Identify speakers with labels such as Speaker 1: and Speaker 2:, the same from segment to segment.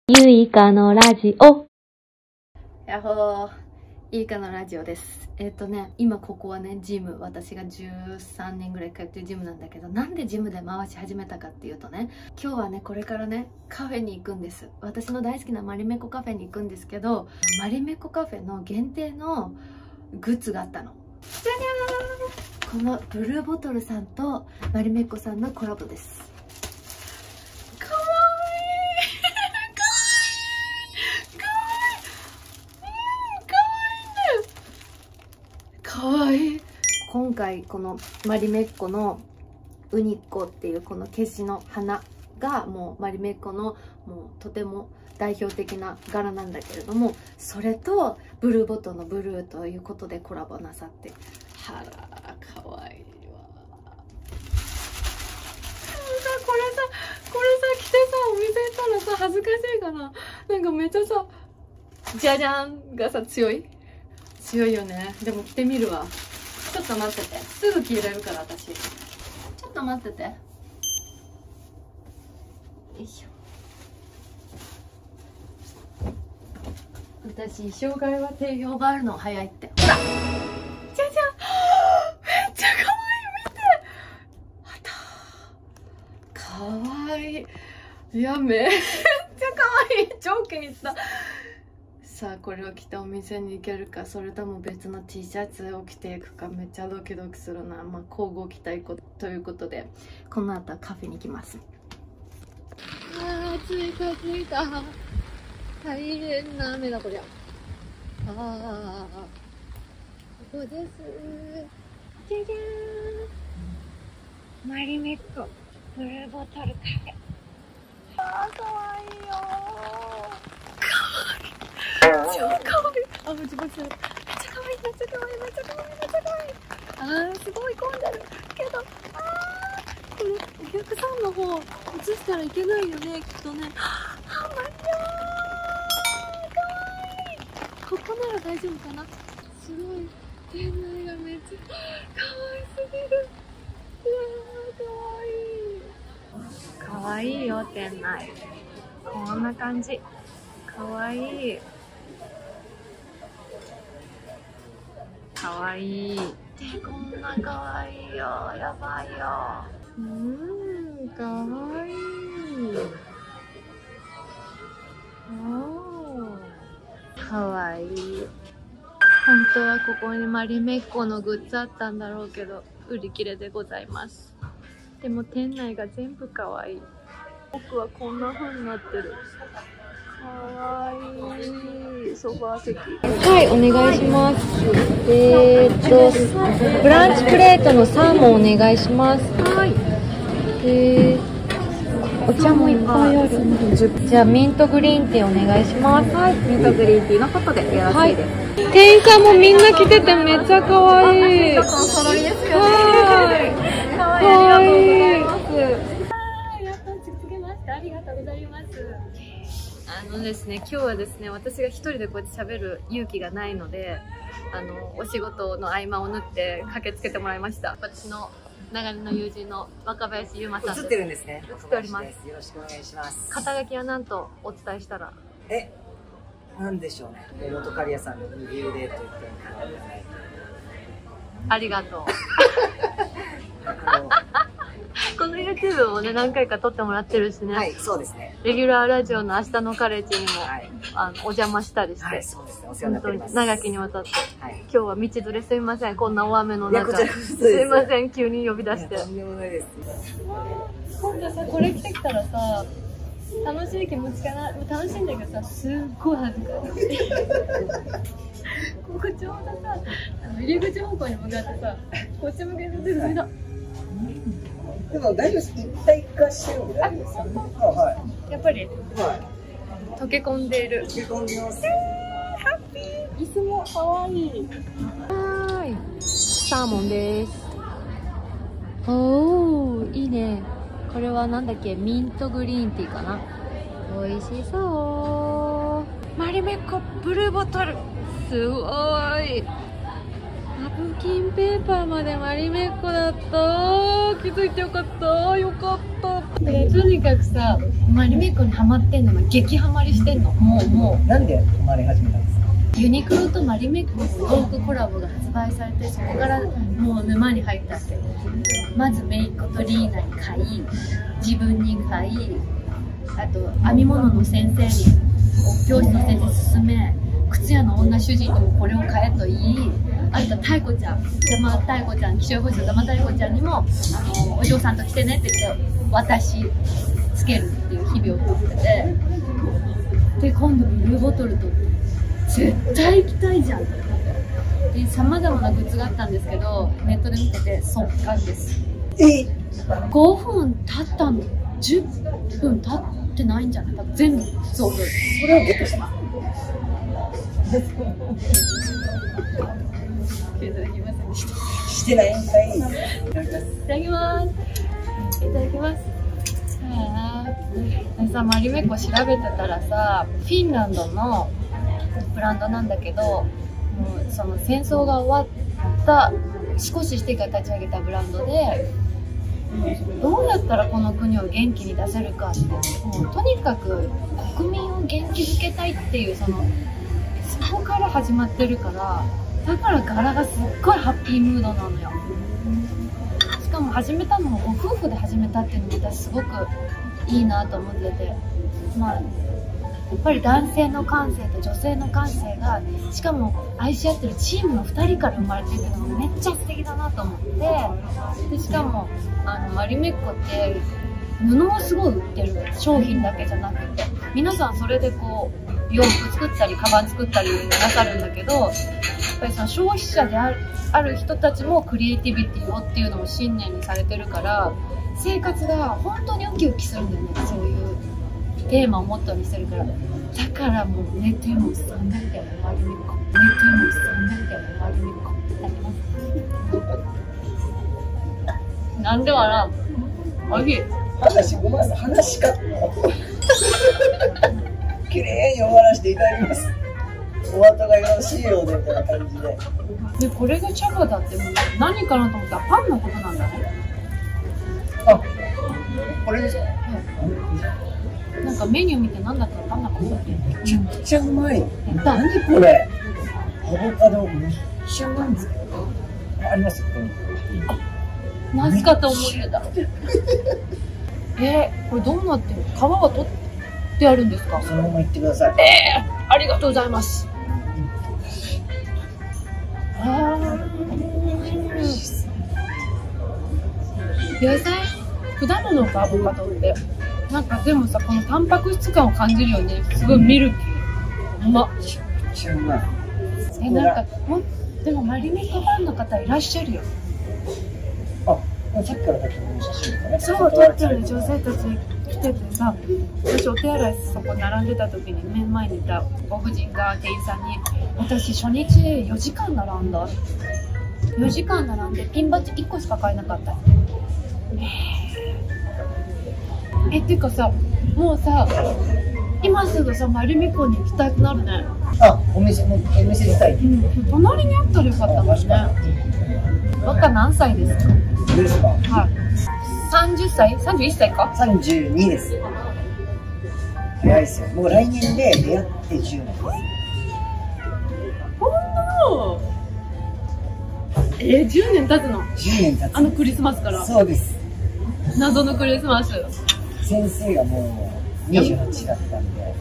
Speaker 1: ゆいかのラジオ。
Speaker 2: やっほー、ゆいかのラジオです。今ここはね、ジム、私が13年ぐらい通ってるジムなんだけど、なんでジムで回し始めたかっていうとね、今日はね、これからね、カフェに行くんです。私の大好きなマリメコカフェに行くんですけど、マリメコカフェの限定のグッズがあったの。じゃにゃーん、このブルーボトルさんとマリメコさんのコラボです。かわいい。今回このマリメッコのウニッコっていうこのケシの花がもうマリメッコのもうとても代表的な柄なんだけれども、それとブルーボトルのブルーということでコラボなさって、はらかわいいわ。これさ着てさお店行ったらさ恥ずかしいかな。なんかめっちゃさじゃじゃんがさ強いよね。でも着てみるわ。ちょっと待ってて、すぐ着れるから私。ちょっと待ってて。よいしょ。私障害は定評があるの早いって。ほらじゃじゃん、めっちゃ可愛い。見て、かわいい。いや、めっちゃ可愛い。超気に入った。さあこれを着てお店に行けるか、それとも別の T シャツを着ていくか、めっちゃドキドキするな。まあ交互期待ということで、この後はカフェに行きます。あー、着いた。大変な雨だこりゃ。ここです。じゃじゃーん、マリメッコブルーボトルカフェ。あー、かわいいよー。超かわいい。あ、もちもち。めっちゃかわいい。あー、すごい混んでるけど、これお客さんの方映したらいけないよね、きっとね。あ、マリオー、かわいい。ここなら大丈夫かな。すごい店内がめっちゃかわいすぎる。かわいい。かわいいよ、店内。こんな感じ。かわいい。かわいい。で、こんなかわいいよ。やばいよ。かわいい。かわいい。本当はここにマリメッコのグッズあったんだろうけど、売り切れでございます。でも店内が全部かわいい。奥はこんな風になってる。かわいい。ソファー席。はい、お願いします。ブランチプレートのサーモンお願いします。はい。お茶もいっぱいある。じゃあミントグリーンティーお願いします。はい、ミントグリーンティーのホットでよろしいです。はい、店員さんもみんな来ててめっちゃかわいい。お揃いですよね。かわいい。ありがとうございます。やっと着けました。ありがとうございます。ですね、今日はですね、私が一人でこうやって喋る勇気がないので、お仕事の合間を縫って駆けつけてもらいました。私の長年の友人の若林優馬さんです。
Speaker 3: 映ってるんですね。
Speaker 2: 映っております。
Speaker 3: よろしくお願いします。
Speaker 2: 肩書きは何とお伝えしたら、
Speaker 3: なんでしょうね。元カリアさんの右腕と言って。
Speaker 2: ありがとう。この YouTube もね、何回か撮ってもらってるしね。
Speaker 3: はい、そうですね。
Speaker 2: レギュラーラジオの明日のカレッジにも、お邪魔したりして。
Speaker 3: はい、そうですね。お世話になっております。
Speaker 2: 長きにわたって。今日は道連れすみません。こんな大雨の中。すいません、急に呼び出して。
Speaker 3: とんでもないです。
Speaker 2: 今度さ、これ着てきたらさ、楽しい気持ちかな。楽しいんだけどさ、すっごい恥ずかしい。ここちょうどさ、入り口方向に向かってさ、こっち向けてすぐだ。
Speaker 3: でも大丈夫です。一体化してるんで大丈夫です。はい。
Speaker 2: やっぱり、溶け込んでいる。
Speaker 3: 溶け込んでます。
Speaker 2: ハッピー。椅子も可愛い。サーモンです。おー、いいね。これはなんだっけ、ミントグリーンティーかな。美味しそう。マリメッコブルーボトル。すごい。 布巾ペーパーまでマリメッコだった。気づいてよかった。よかった。とにかくさ、マリメッコにハマってんのが激ハマりしてんの。もう。
Speaker 3: なんでハマり始めたんですか？
Speaker 2: ユニクロとマリメッコのトークコラボが発売されて、そこからもう沼に入ったって。まずメイコとリーナに買い、自分に買い、あと編み物の先生に、教師の先生に勧め、靴屋の女主人ともこれを買えと言い、あと太鼓ちゃん、山太鼓ちゃん、気象予報士の山太鼓ちゃんにもお嬢さんと来てねって言って渡しつけるっていう日々を送ってて、で今度ブルーボトルと絶対行きたいじゃんってで、さまざまなグッズがあったんですけど、ネットで見てて速乾です。5分経ったの、10分経ってないんじゃない？多分全部そう分。
Speaker 3: それをゲットした。
Speaker 2: いただきませんでした。
Speaker 3: してないんかい。いた
Speaker 2: だきます。いただきます。さ、マリメッコ調べてたらさ、フィンランドのブランドなんだけど、もうその戦争が終わった少ししてから立ち上げたブランドで、どうやったらこの国を元気に出せるかって、もうとにかく国民を元気づけたいっていう、そこから始まってるから、だから柄がすっごいハッピームードなのよ。しかも始めたのもご夫婦で始めたっていうのも私すごくいいなと思ってて、まあやっぱり男性の感性と女性の感性が、しかも愛し合ってるチームの2人から生まれてるのがめっちゃ素敵だなと思って、でしかもマリメッコって布をすごい売ってる商品だけじゃなくて、皆さんそれでこう洋服作ったりカバン作ったりなさるんだけど、やっぱりその消費者である人たちもクリエイティビティをっていうのを信念にされてるから、生活が本当にウキウキするんだよね。そういうテーマをモットーにしてるから。だからもう寝ても覚めてもマリメッコ、寝ても覚めてもマリメッコってあります。なんでかな、おいしい。
Speaker 3: 話ごめんなさい、話か綺麗に終わらせていただきます。お後がよろしいようでみたいな感じで。
Speaker 2: で、これが茶葉だってもう何かなと思ったらパンのことなんだね。
Speaker 3: あ、これですか？
Speaker 2: なんかメニュー見て何だったか分かんなかった。
Speaker 3: めちゃくちゃうまい。何これ？アボカドめっちゃうまいんですけど。ありますよ、ここに。
Speaker 2: まずかと思ってた。これどうなってるの？皮は取ってあるんですか？
Speaker 3: そのままいってください。
Speaker 2: ありがとうございます。野菜、果物かアボカドって、なんかでもさ、このタンパク質感を感じるよね。すごいミルキー。うまっ。
Speaker 3: めちゃくちゃうまい。
Speaker 2: なんかでもマリメッコファンの方いらっしゃるよ。
Speaker 3: あ、さっきから撮ってる写真とかね。
Speaker 2: そう、撮ってる女性たち来ててさ、私お手洗いそこ並んでた時に目の前にいたご婦人が店員さんに、私初日4時間並んだ。4時間並んでピンバッジ1個しか買えなかった。っていうかさ、もうさ、今すぐさ、マリメッコに行きたくなるね。
Speaker 3: あ、お店自体。
Speaker 2: 隣にあったらよかったもんね。若何歳ですか？
Speaker 3: ですか？
Speaker 2: はい。30歳 ?31 歳か？
Speaker 3: 32です。早いですよ。もう来年で出会って10年です。
Speaker 2: ほんの10年経つの？
Speaker 3: 10年経つ。
Speaker 2: あのクリスマスから。
Speaker 3: そうです。
Speaker 2: 謎のクリスマス。
Speaker 3: 先生がもう28だったんで。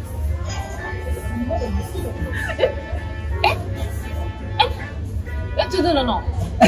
Speaker 2: ちょっとの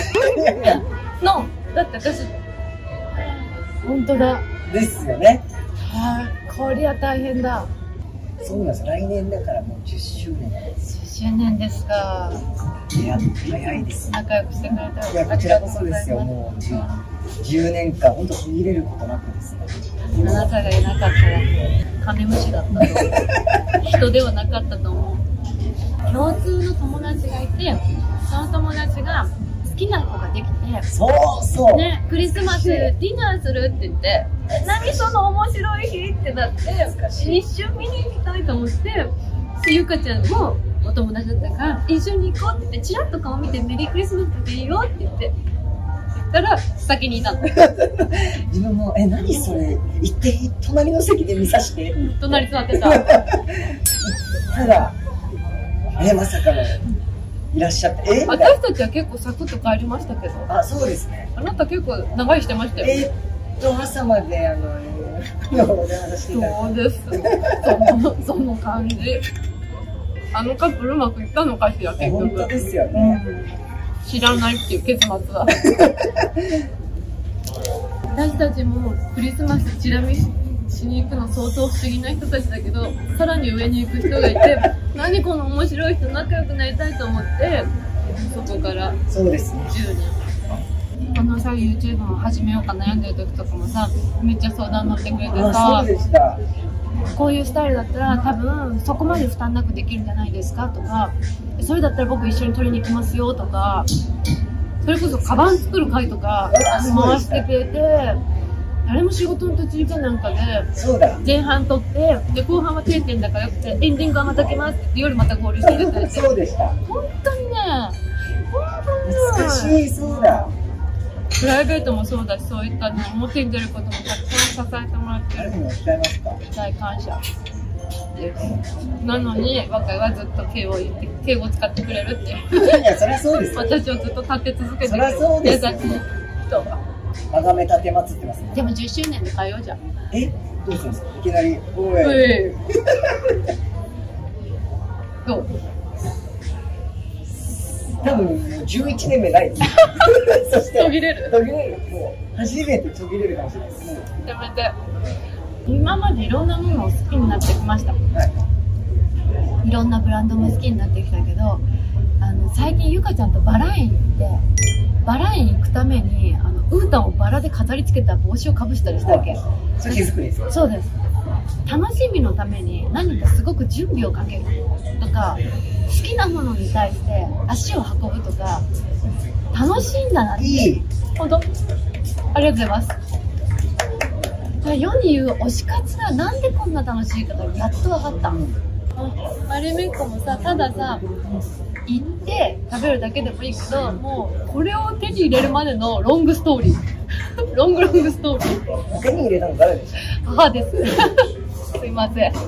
Speaker 2: だって私、本当だ。
Speaker 3: ですよね。
Speaker 2: こりゃ大変だ。
Speaker 3: そうなんです。来年だからもう10周年です。
Speaker 2: 10周年ですか。
Speaker 3: いや、早いです。
Speaker 2: 仲良くしてくれて。
Speaker 3: いや、こちらこそですよ。もう10年間、本当途切れることなくですね。
Speaker 2: あなたがいなかったら、カメムシだったと。人ではなかったと思う。共通の友達がいて、その友達が好きな子ができて、
Speaker 3: そう
Speaker 2: ね、クリスマスディナーするって言って、何その面白い日ってなって、一瞬見に行きたいと思って、ゆかちゃんもお友達だったから一緒に行こうって言ってチラッと顔見てメリークリスマスっていいよって言ってたら先にいたの。
Speaker 3: 自分も何それ行って隣の席で見さして、
Speaker 2: 隣座ってた。
Speaker 3: ただまさかのいらっしゃって、
Speaker 2: 私たちは結構サクッと帰りましたけど。
Speaker 3: あ、そうですね。
Speaker 2: あなた結構長居してましたよ。
Speaker 3: 朝までそう
Speaker 2: です。その感じ。あのカップルうまくいったのかしら、結局。
Speaker 3: 本当ですよね。
Speaker 2: 知らないっていう結末は。私たちもクリスマスチラ見しに行くの相当不思議な人たちだけど、さらに上に行く人がいて、何この面白い人仲良くなりたいと思って、そこから
Speaker 3: そうですね。
Speaker 2: 10年。このさ、YouTube も始めようか悩んでる時とかもさ、めっちゃ相談乗ってくれてさ、こういうスタイルだったら多分そこまで負担なくできるんじゃないですかとか、それだったら僕一緒に取りに行きますよとか、それこそカバン作る会とか回してくれて、誰も仕事の途中かなんかで前半撮ってで後半は定点だからよくてエンディングはまた来ますって夜また合流してくれて、
Speaker 3: そうでした。
Speaker 2: 本当にね、
Speaker 3: 難しい。そうだ。
Speaker 2: プライベートもそうだし、そういったね、表に出ることもたくさん支えてもらってる。大感謝です。なのに、若いはずっと敬語を使ってくれるっていう。
Speaker 3: いや、そりゃそうですよ。
Speaker 2: 私をずっと立て続けてくれる。
Speaker 3: そりゃそうですよ。
Speaker 2: 優しい人が。
Speaker 3: あがめ立てまつってますね。
Speaker 2: でも10周年で変えようじゃん。
Speaker 3: どうするんですか、いきなり。おい。
Speaker 2: どう？
Speaker 3: 多分11年目ない。そして
Speaker 2: 途切れる。
Speaker 3: もう初めて途切れるかもしれないです。
Speaker 2: やめて。今までいろんなものを好きになってきました。いろんなブランドも好きになってきたけど、最近ゆかちゃんとバラ園行って、バラ園行くためにウータンをバラで飾り付けた帽子をかぶしたりしたわけ。
Speaker 3: それ手作りですか？
Speaker 2: そうです。楽しみのために何かすごく準備をかけるとか、好きなものに対して足を運ぶとか、楽しいんだなって。本当？ありがとうございます。世に言う推し活がなんでこんな楽しいかがやっと分かった。マリメッコもさ、たださ、行って食べるだけでもいいけど、もうこれを手に入れるまでのロングストーリー。ロングストーリー。
Speaker 3: 手に入れたの誰でしょう？
Speaker 2: 母です。すいません。だ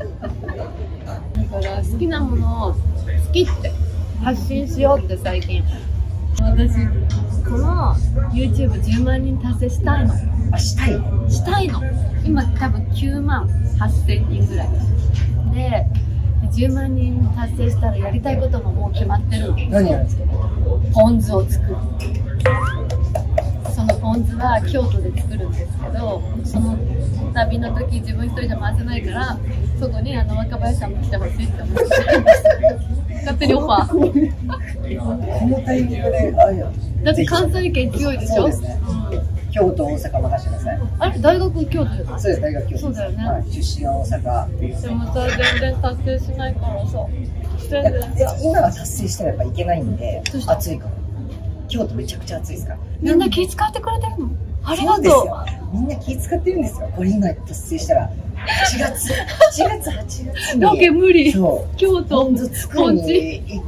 Speaker 2: から好きなものを好きって発信しようって最近。私、この YouTube10 万人達成したいの。したいの。今多分9万8000人ぐらい。で、10万人達成したらやりたいことももう決まってるの。
Speaker 3: 何やるんですか？
Speaker 2: ポン酢を作る。そのポン酢は京都で作るんですけど、その旅の時自分一人じゃ回せないから、そこに若林さんも来てほしいって思って勝手にオファー。
Speaker 3: このタイミングで
Speaker 2: だって関西圏強いでしょ。
Speaker 3: 京都、大阪任せてください。
Speaker 2: あれ大学京都じゃない？
Speaker 3: そうです、大学京都。
Speaker 2: そうだよね。
Speaker 3: 出身は大阪。
Speaker 2: でもさ、全然達成しないからさ。
Speaker 3: 今は達成したらやっぱいけないんで、暑いから。京都めちゃくちゃ暑いですから。
Speaker 2: みんな気遣ってくれてるの？ありがとう。
Speaker 3: みんな気遣ってるんですよ。これ今達成したら8月8月に
Speaker 2: ロケ無理。
Speaker 3: そう。
Speaker 2: 京都
Speaker 3: ポン酢作りに行く。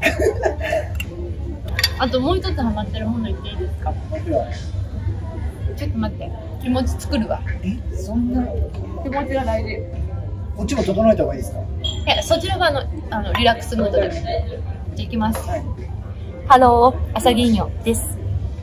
Speaker 2: あともう一つハマってるもの言っていいですか？ちょっと待って、気持ち作るわ。
Speaker 3: そんな
Speaker 2: 気持ちが大事。
Speaker 3: こっちも整えた方がいいですか？
Speaker 2: いや、そちらがリラックスムードで。じゃあ行きます。ハロー、アサギーニョです。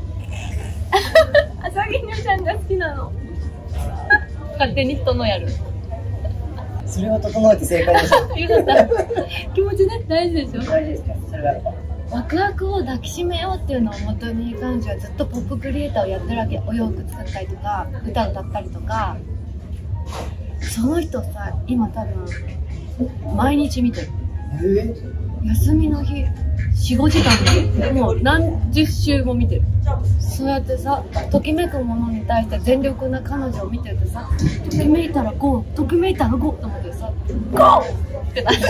Speaker 2: アサギーニョちゃんが好きなの。勝手に人のやる。
Speaker 3: それは整えて正解です。
Speaker 2: よかった。気持ちね、大事でしょ。
Speaker 3: 大事ですか？それだろう。
Speaker 2: ワクワクを抱きしめようっていうのを元に彼女はずっとポップクリエイターをやってるわけ。お洋服作ったりとか歌歌ったりとか。その人さ、今多分毎日見てる。休みの日 4,5 時間でもう何十週も見てる。そうやってさ、ときめくものに対して全力な彼女を見てるとさ、ときめいたらゴー、ときめいたらゴーと思ってさ、ゴーってなって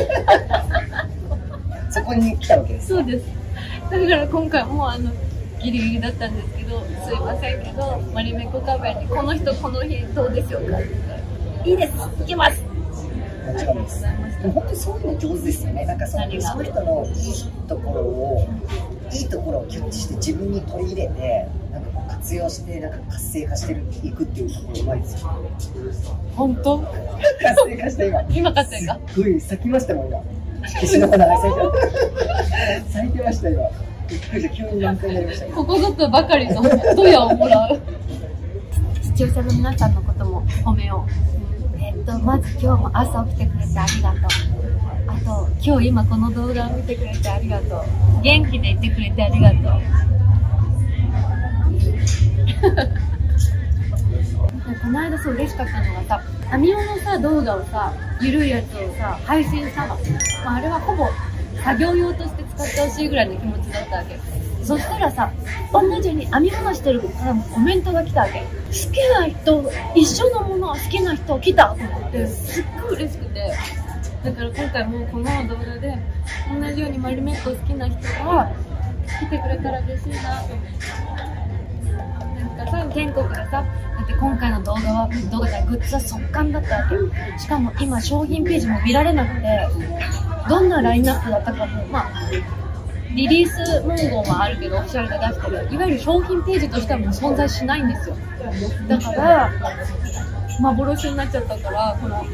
Speaker 3: そこに来たわけです。
Speaker 2: そうです。だから今回もギリギリだったんですけど、すいませんけど、マリメコカフェにこの人この日どうでしょうかって言ったら、いいです、行きます。
Speaker 3: もちろんです。でも本当にそういうの上手ですよね。なんかその人のいいところをキャッチして自分に取り入れて、なんかこう活用してなんか活性化していくっていうところうまいですよ。
Speaker 2: 本当？
Speaker 3: 活性化した
Speaker 2: 今活性化。
Speaker 3: すごい咲きましたもん今。石の花が咲いてました今。びっくりした、急に満開になりました。
Speaker 2: ここぞとばかりのドヤをもらう。視聴者の皆さんのことも褒めよう。まず今日も朝起きてくれてありがとう。あと今日今この動画を見てくれてありがとう。元気でいてくれてありがとう。この間そう嬉しかったのがさ、編み物さ動画をさ、ゆるいやつをさ配信したの。あれはほぼ作業用として使ってほしいぐらいの気持ちだったわけ。そしたらさ、同じように編み物してるからもコメントが来たわけ。好きな人、一緒のものを好きな人来たと思ってすっごい嬉しくて、だから今回もこの動画で同じようにマリメッコ好きな人が来てくれたら嬉しいなと思って。なんかさ、全国でさ、だって今回の動画じゃないグッズは速乾だったわけ。しかも今商品ページも見られなくて、どんなラインナップだったかも、まあリリース文言はあるけどオフィシャルで出してる、いわゆる商品ページとしてはもう存在しないんですよ。だから幻になっちゃったから、この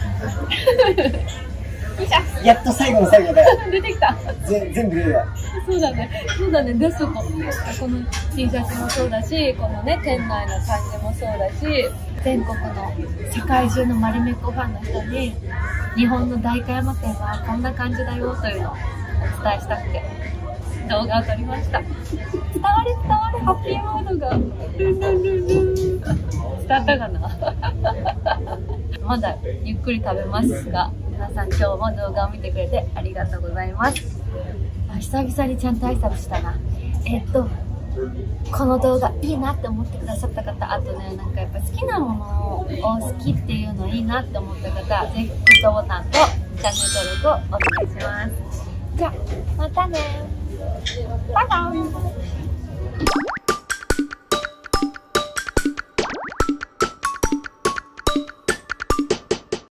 Speaker 3: やっと最後の最後で
Speaker 2: 出てきた。
Speaker 3: 全部出るわ。
Speaker 2: そうだね出すこの T シャツもそうだし、このね店内の感じもそうだし、全国の世界中のマリメッコファンの人に日本の代官山店はこんな感じだよというのをお伝えしたくて動画を撮りました。伝わるハッピーモードがルンルンルンルン伝わったかなまだゆっくり食べますが、皆さん今日も動画を見てくれてありがとうございます。久々にちゃんと挨拶したな。この動画いいなって思ってくださった方、あとね、なんかやっぱ好きなものを好きっていうのいいなって思った方、ぜひグッドボタンとチャンネル登録をお願いします。じゃあまたね、バイバイ。